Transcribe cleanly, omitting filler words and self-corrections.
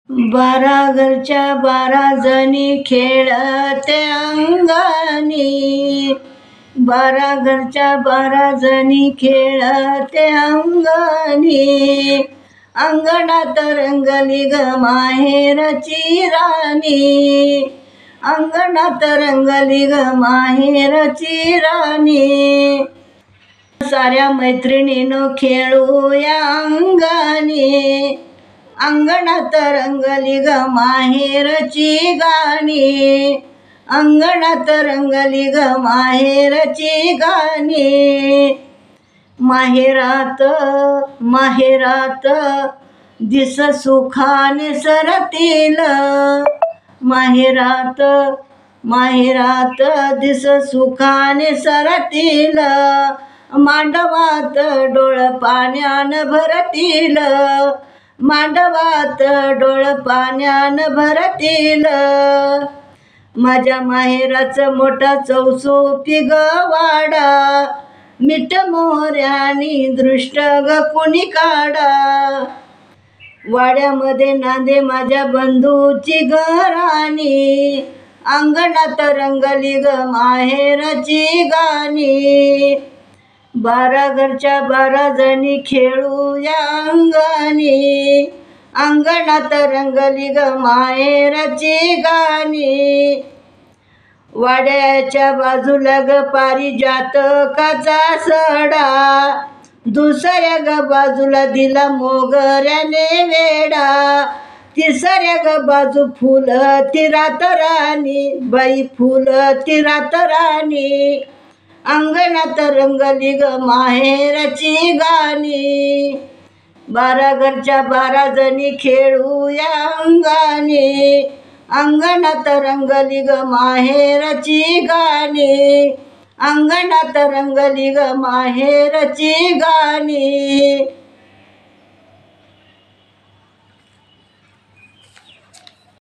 बारा घरच्या 12 जणी खेळते अंगणी, 12 घरच्या 12 जणी खेळते अंगणी, अंगणात रंगली ग माहेरची राणी, अंगणात रंगली ग माहेरची राणी, साऱ्या मैत्रिणीनो खेळूया अंगणी, अंगणात रंगली ग माहेरची गाणी, अंगणात रंगली ग माहेरची गाणी, माहेरात माहेरात दिस सुखाने सरतील, माहेरात माहेरात दिस सुखाने सरतील, मांडवात डोळ पाण्यान भरतील, मांडवात डोळ पाण्यान भरतील, माझ्या माहेराचं मोठा चौसोपी ग वाडा, मीठ मोहऱ्यानी दृष्ट ग कुणी काढा, वाड्यामध्ये नांदे माझ्या बंधूची घराणी, अंगणात रंगली ग माहेरची गाणी, 12 घरच्या 12 जणी खेळूया अंगणी, अंगणात रंगली ग माहेरची गाणी, वाड्याच्या बाजूला ग पारिजातकाचा सडा, दुसऱ्या ग बाजूला दिला मोगऱ्याने वेडा, तिसऱ्या ग बाजू फुल ती रात राणी, बाई फुल ती रात राणी, अंगणात रंगली ग माहेरची गाणी, 12 घरच्या 12 जणी खेळूया अंगणी, अंगणात रंगली ग माहेरची गाणी, अंगणात रंगली ग माहेरची गाणी.